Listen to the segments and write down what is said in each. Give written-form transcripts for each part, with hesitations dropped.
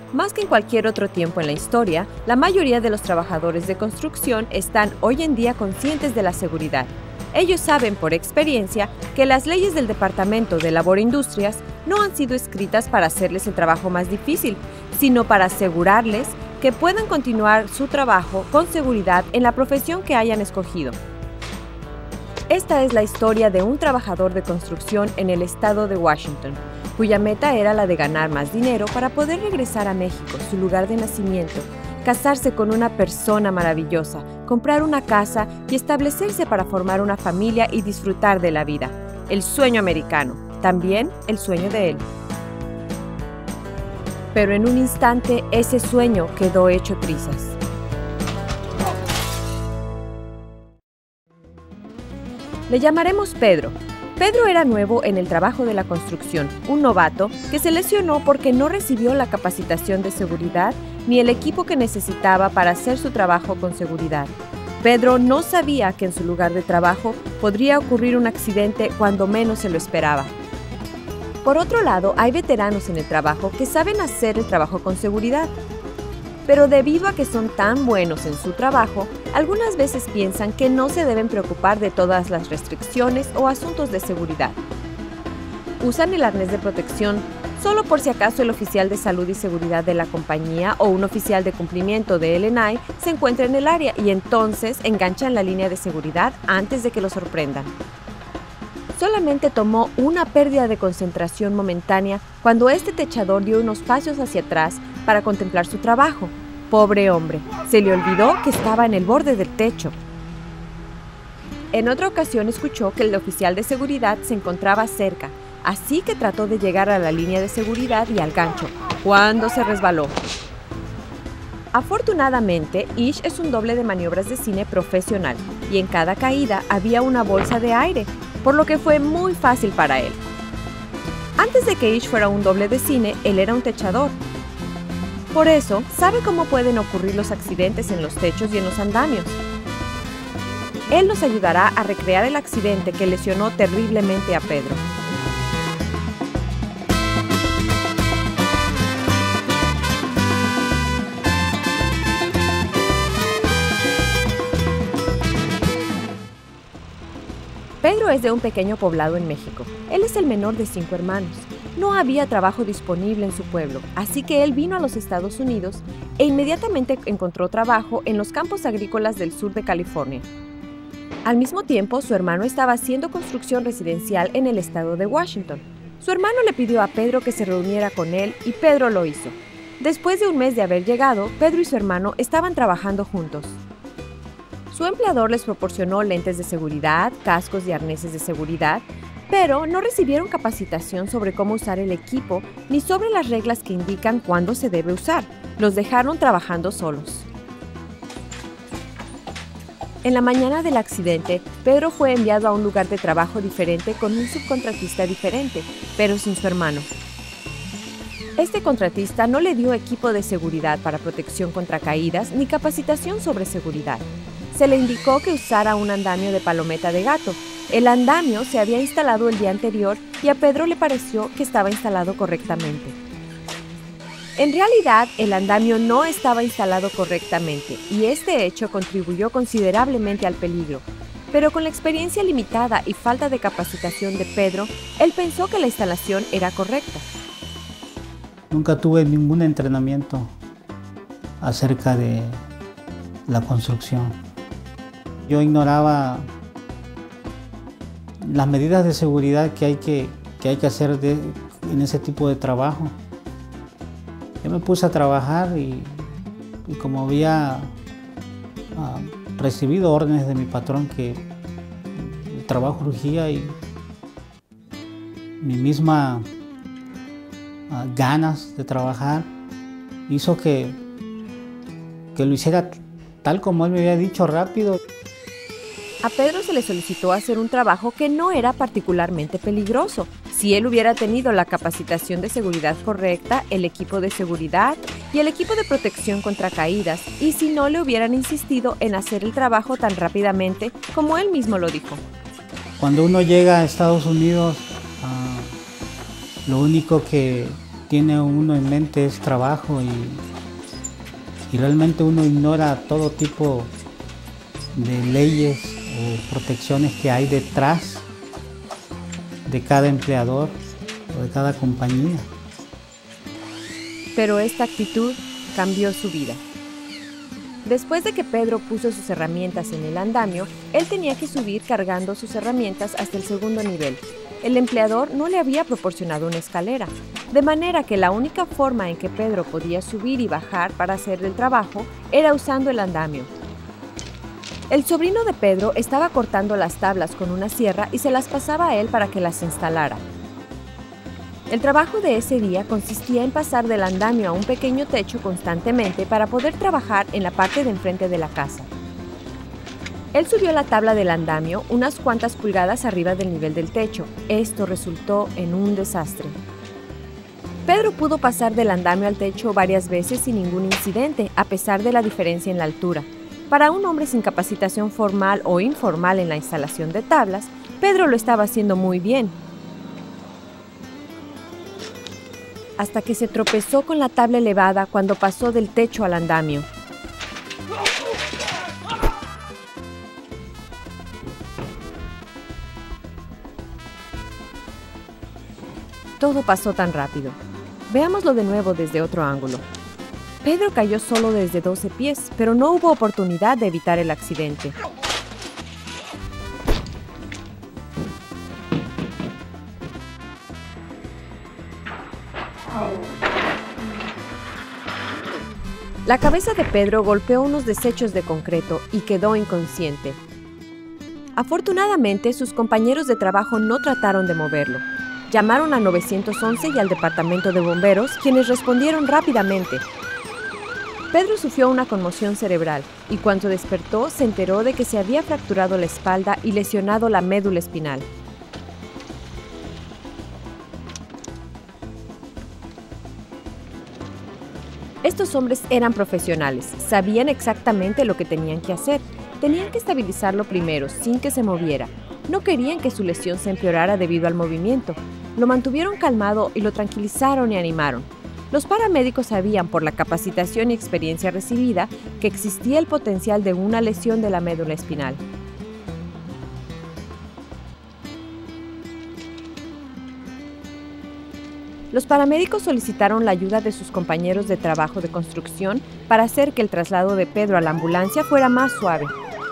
Más que en cualquier otro tiempo en la historia, la mayoría de los trabajadores de construcción están hoy en día conscientes de la seguridad. Ellos saben por experiencia que las leyes del Departamento de Labor e Industrias no han sido escritas para hacerles el trabajo más difícil, sino para asegurarles que puedan continuar su trabajo con seguridad en la profesión que hayan escogido. Esta es la historia de un trabajador de construcción en el estado de Washington, cuya meta era la de ganar más dinero para poder regresar a México, su lugar de nacimiento, casarse con una persona maravillosa, comprar una casa y establecerse para formar una familia y disfrutar de la vida. El sueño americano, también el sueño de él. Pero en un instante ese sueño quedó hecho trizas. Le llamaremos Pedro. Pedro era nuevo en el trabajo de la construcción, un novato que se lesionó porque no recibió la capacitación de seguridad ni el equipo que necesitaba para hacer su trabajo con seguridad. Pedro no sabía que en su lugar de trabajo podría ocurrir un accidente cuando menos se lo esperaba. Por otro lado, hay veteranos en el trabajo que saben hacer el trabajo con seguridad. Pero debido a que son tan buenos en su trabajo, algunas veces piensan que no se deben preocupar de todas las restricciones o asuntos de seguridad. Usan el arnés de protección solo por si acaso el oficial de salud y seguridad de la compañía o un oficial de cumplimiento de L&I se encuentra en el área y entonces enganchan la línea de seguridad antes de que lo sorprendan. Solamente tomó una pérdida de concentración momentánea cuando este techador dio unos pasos hacia atrás para contemplar su trabajo. Pobre hombre, se le olvidó que estaba en el borde del techo. En otra ocasión escuchó que el oficial de seguridad se encontraba cerca, así que trató de llegar a la línea de seguridad y al gancho, cuando se resbaló. Afortunadamente, Ish es un doble de maniobras de cine profesional y en cada caída había una bolsa de aire, por lo que fue muy fácil para él. Antes de que Ish fuera un doble de cine, él era un techador. Por eso, sabe cómo pueden ocurrir los accidentes en los techos y en los andamios. Él nos ayudará a recrear el accidente que lesionó terriblemente a Pedro. Pedro es de un pequeño poblado en México. Él es el menor de 5 hermanos. No había trabajo disponible en su pueblo, así que él vino a los Estados Unidos e inmediatamente encontró trabajo en los campos agrícolas del sur de California. Al mismo tiempo, su hermano estaba haciendo construcción residencial en el estado de Washington. Su hermano le pidió a Pedro que se reuniera con él y Pedro lo hizo. Después de un mes de haber llegado, Pedro y su hermano estaban trabajando juntos. Su empleador les proporcionó lentes de seguridad, cascos y arneses de seguridad, pero no recibieron capacitación sobre cómo usar el equipo ni sobre las reglas que indican cuándo se debe usar. Los dejaron trabajando solos. En la mañana del accidente, Pedro fue enviado a un lugar de trabajo diferente con un subcontratista diferente, pero sin su hermano. Este contratista no le dio equipo de seguridad para protección contra caídas ni capacitación sobre seguridad. Se le indicó que usara un andamio de palometa de gato. El andamio se había instalado el día anterior y a Pedro le pareció que estaba instalado correctamente. En realidad, el andamio no estaba instalado correctamente y este hecho contribuyó considerablemente al peligro. Pero con la experiencia limitada y falta de capacitación de Pedro, él pensó que la instalación era correcta. Nunca tuve ningún entrenamiento acerca de la construcción. Yo ignoraba las medidas de seguridad que hay que hacer en ese tipo de trabajo. Yo me puse a trabajar y como había recibido órdenes de mi patrón que el trabajo urgía y mi misma ganas de trabajar hizo que lo hiciera tal como él me había dicho, rápido. A Pedro se le solicitó hacer un trabajo que no era particularmente peligroso. Si él hubiera tenido la capacitación de seguridad correcta, el equipo de seguridad y el equipo de protección contra caídas, y si no le hubieran insistido en hacer el trabajo tan rápidamente como él mismo lo dijo. Cuando uno llega a Estados Unidos, lo único que tiene uno en mente es trabajo y realmente uno ignora todo tipo de leyes o protecciones que hay detrás de cada empleador o de cada compañía. Pero esta actitud cambió su vida. Después de que Pedro puso sus herramientas en el andamio, él tenía que subir cargando sus herramientas hasta el segundo nivel. El empleador no le había proporcionado una escalera, de manera que la única forma en que Pedro podía subir y bajar para hacer el trabajo era usando el andamio. El sobrino de Pedro estaba cortando las tablas con una sierra y se las pasaba a él para que las instalara. El trabajo de ese día consistía en pasar del andamio a un pequeño techo constantemente para poder trabajar en la parte de enfrente de la casa. Él subió la tabla del andamio unas cuantas pulgadas arriba del nivel del techo. Esto resultó en un desastre. Pedro pudo pasar del andamio al techo varias veces sin ningún incidente, a pesar de la diferencia en la altura. Para un hombre sin capacitación formal o informal en la instalación de tablas, Pedro lo estaba haciendo muy bien. Hasta que se tropezó con la tabla elevada cuando pasó del techo al andamio. Todo pasó tan rápido. Veámoslo de nuevo desde otro ángulo. Pedro cayó solo desde 12 pies, pero no hubo oportunidad de evitar el accidente. La cabeza de Pedro golpeó unos desechos de concreto y quedó inconsciente. Afortunadamente, sus compañeros de trabajo no trataron de moverlo. Llamaron al 911 y al departamento de bomberos, quienes respondieron rápidamente. Pedro sufrió una conmoción cerebral y cuando despertó se enteró de que se había fracturado la espalda y lesionado la médula espinal. Estos hombres eran profesionales, sabían exactamente lo que tenían que hacer. Tenían que estabilizarlo primero, sin que se moviera. No querían que su lesión se empeorara debido al movimiento. Lo mantuvieron calmado y lo tranquilizaron y animaron. Los paramédicos sabían, por la capacitación y experiencia recibida, que existía el potencial de una lesión de la médula espinal. Los paramédicos solicitaron la ayuda de sus compañeros de trabajo de construcción para hacer que el traslado de Pedro a la ambulancia fuera más suave.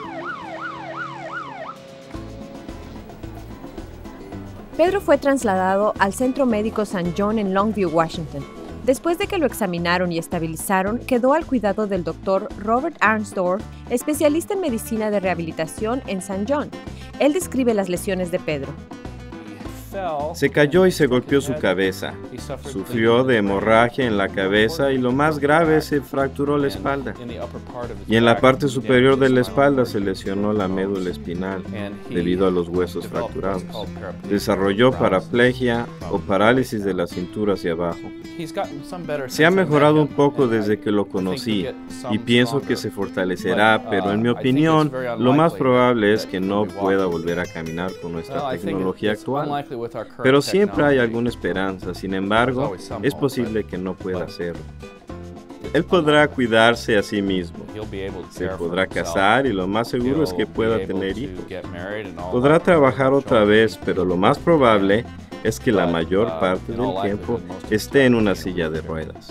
Pedro fue trasladado al Centro Médico St. John en Longview, Washington. Después de que lo examinaron y estabilizaron, quedó al cuidado del Dr. Robert Arnsdorf, especialista en medicina de rehabilitación en St. John. Él describe las lesiones de Pedro. Se cayó y se golpeó su cabeza. Sufrió de hemorragia en la cabeza y lo más grave, se fracturó la espalda. Y en la parte superior de la espalda se lesionó la médula espinal debido a los huesos fracturados. Desarrolló paraplegia o parálisis de la cintura hacia abajo. Se ha mejorado un poco desde que lo conocí y pienso que se fortalecerá, pero en mi opinión, lo más probable es que no pueda volver a caminar con nuestra tecnología actual. Pero siempre hay alguna esperanza, sin embargo, es posible que no pueda hacerlo. Él podrá cuidarse a sí mismo, se podrá casar y lo más seguro es que pueda tener hijos. Podrá trabajar otra vez, pero lo más probable es que la mayor parte del tiempo esté en una silla de ruedas.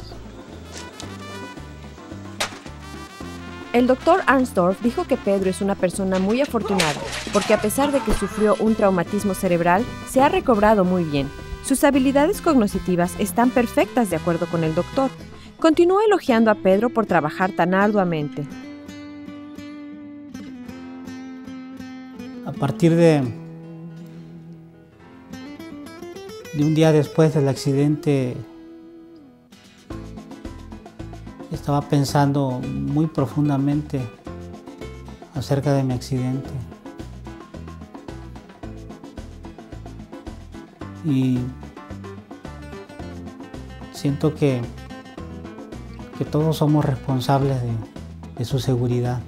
El Dr. Arnsdorf dijo que Pedro es una persona muy afortunada, porque a pesar de que sufrió un traumatismo cerebral, se ha recobrado muy bien. Sus habilidades cognitivas están perfectas de acuerdo con el doctor. Continuó elogiando a Pedro por trabajar tan arduamente. A partir de un día después del accidente, estaba pensando muy profundamente acerca de mi accidente. Y siento que todos somos responsables de su seguridad,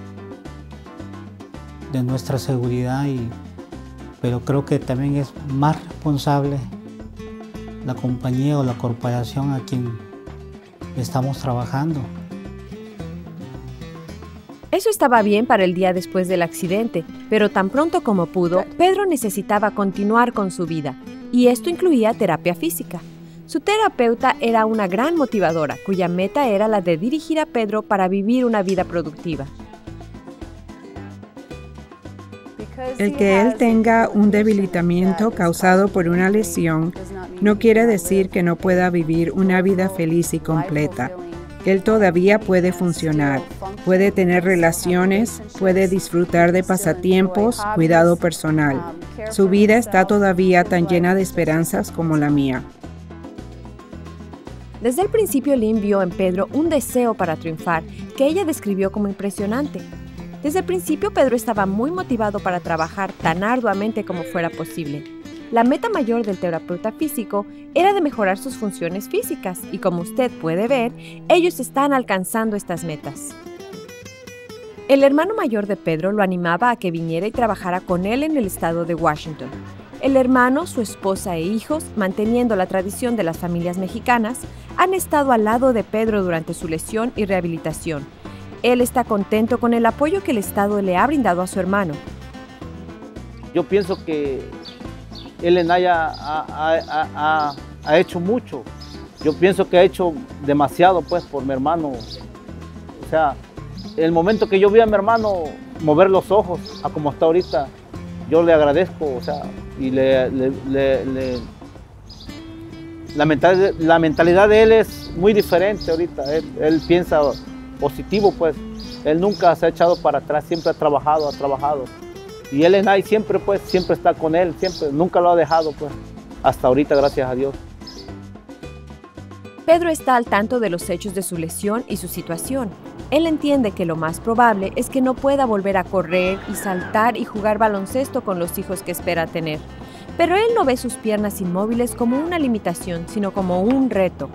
de nuestra seguridad, pero creo que también es más responsable la compañía o la corporación a quien estamos trabajando. Eso estaba bien para el día después del accidente, pero tan pronto como pudo, Pedro necesitaba continuar con su vida, y esto incluía terapia física. Su terapeuta era una gran motivadora, cuya meta era la de dirigir a Pedro para vivir una vida productiva. El que él tenga un debilitamiento causado por una lesión no quiere decir que no pueda vivir una vida feliz y completa. Él todavía puede funcionar, puede tener relaciones, puede disfrutar de pasatiempos, cuidado personal. Su vida está todavía tan llena de esperanzas como la mía. Desde el principio Lynn vio en Pedro un deseo para triunfar que ella describió como impresionante. Desde el principio Pedro estaba muy motivado para trabajar tan arduamente como fuera posible. La meta mayor del terapeuta físico era de mejorar sus funciones físicas y como usted puede ver, ellos están alcanzando estas metas. El hermano mayor de Pedro lo animaba a que viniera y trabajara con él en el estado de Washington. El hermano, su esposa e hijos, manteniendo la tradición de las familias mexicanas, han estado al lado de Pedro durante su lesión y rehabilitación. Él está contento con el apoyo que el Estado le ha brindado a su hermano. Yo pienso que Ellen ha hecho mucho. Yo pienso que ha hecho demasiado pues por mi hermano. O sea, el momento que yo vi a mi hermano mover los ojos a como está ahorita, yo le agradezco, o sea, y la mentalidad de él es muy diferente ahorita. Él piensa positivo, pues. Él nunca se ha echado para atrás, siempre ha trabajado. Y Ellen siempre está con él, siempre, nunca lo ha dejado, pues, hasta ahorita, gracias a Dios. Pedro está al tanto de los hechos de su lesión y su situación. Él entiende que lo más probable es que no pueda volver a correr y saltar y jugar baloncesto con los hijos que espera tener. Pero él no ve sus piernas inmóviles como una limitación, sino como un reto.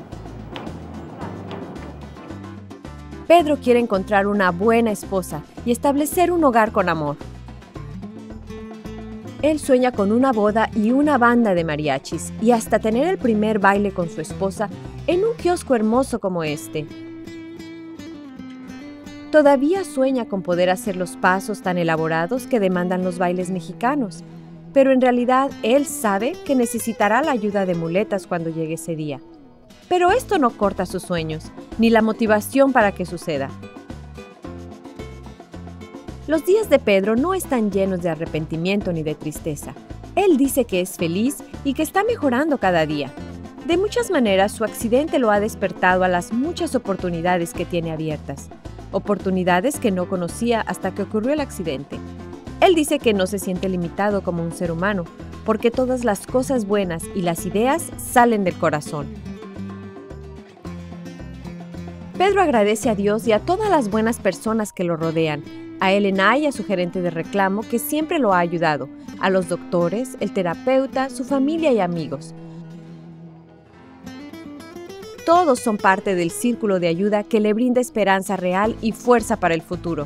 Pedro quiere encontrar una buena esposa y establecer un hogar con amor. Él sueña con una boda y una banda de mariachis y hasta tener el primer baile con su esposa en un kiosco hermoso como este. Todavía sueña con poder hacer los pasos tan elaborados que demandan los bailes mexicanos, pero en realidad él sabe que necesitará la ayuda de muletas cuando llegue ese día. Pero esto no corta sus sueños, ni la motivación para que suceda. Los días de Pedro no están llenos de arrepentimiento ni de tristeza. Él dice que es feliz y que está mejorando cada día. De muchas maneras, su accidente lo ha despertado a las muchas oportunidades que tiene abiertas. Oportunidades que no conocía hasta que ocurrió el accidente. Él dice que no se siente limitado como un ser humano, porque todas las cosas buenas y las ideas salen del corazón. Pedro agradece a Dios y a todas las buenas personas que lo rodean, a Ellen y a su gerente de reclamo que siempre lo ha ayudado, a los doctores, el terapeuta, su familia y amigos. Todos son parte del círculo de ayuda que le brinda esperanza real y fuerza para el futuro.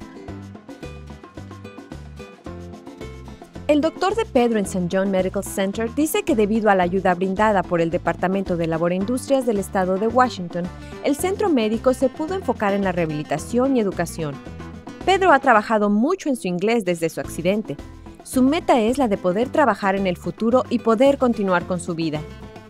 El doctor de Pedro en St. John Medical Center dice que debido a la ayuda brindada por el Departamento de Labor e Industrias del Estado de Washington, el centro médico se pudo enfocar en la rehabilitación y educación. Pedro ha trabajado mucho en su inglés desde su accidente. Su meta es la de poder trabajar en el futuro y poder continuar con su vida.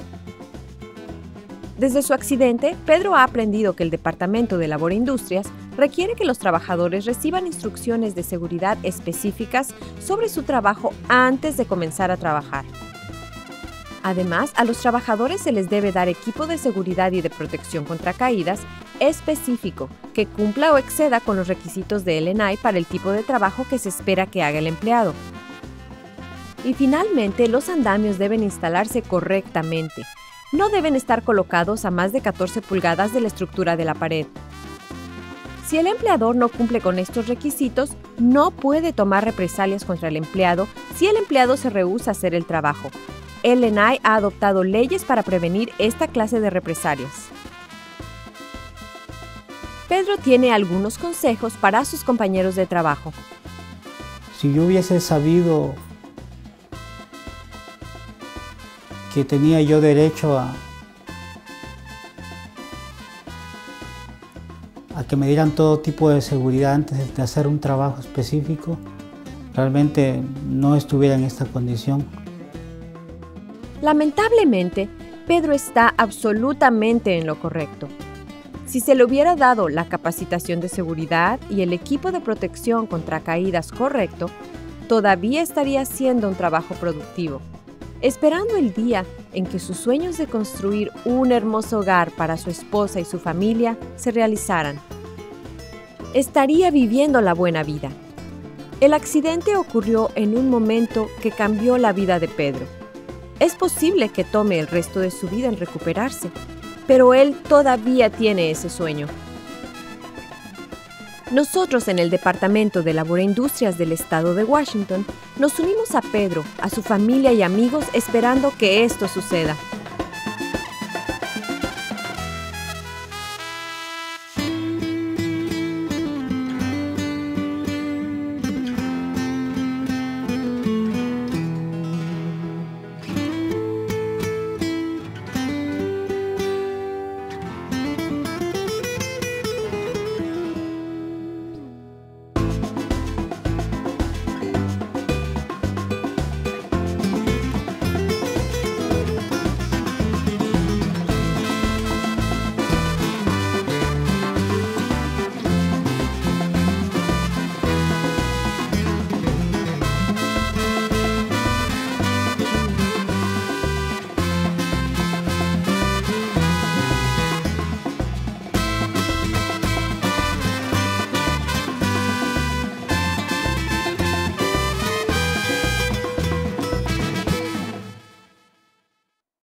Desde su accidente, Pedro ha aprendido que el Departamento de Labor e Industrias requiere que los trabajadores reciban instrucciones de seguridad específicas sobre su trabajo antes de comenzar a trabajar. Además, a los trabajadores se les debe dar equipo de seguridad y de protección contra caídas específico que cumpla o exceda con los requisitos de L&I para el tipo de trabajo que se espera que haga el empleado. Y finalmente, los andamios deben instalarse correctamente. No deben estar colocados a más de 14 pulgadas de la estructura de la pared. Si el empleador no cumple con estos requisitos, no puede tomar represalias contra el empleado si el empleado se rehúsa a hacer el trabajo. L&I ha adoptado leyes para prevenir esta clase de represalias. Pedro tiene algunos consejos para sus compañeros de trabajo. Si yo hubiese sabido que tenía yo derecho a que me dieran todo tipo de seguridad antes de hacer un trabajo específico, realmente no estuviera en esta condición. Lamentablemente, Pedro está absolutamente en lo correcto. Si se le hubiera dado la capacitación de seguridad y el equipo de protección contra caídas correcto, todavía estaría haciendo un trabajo productivo, esperando el día en que sus sueños de construir un hermoso hogar para su esposa y su familia se realizaran. Estaría viviendo la buena vida. El accidente ocurrió en un momento que cambió la vida de Pedro. Es posible que tome el resto de su vida en recuperarse, pero él todavía tiene ese sueño. Nosotros en el Departamento de Laboraindustrias del Estado de Washington nos unimos a Pedro, a su familia y amigos esperando que esto suceda.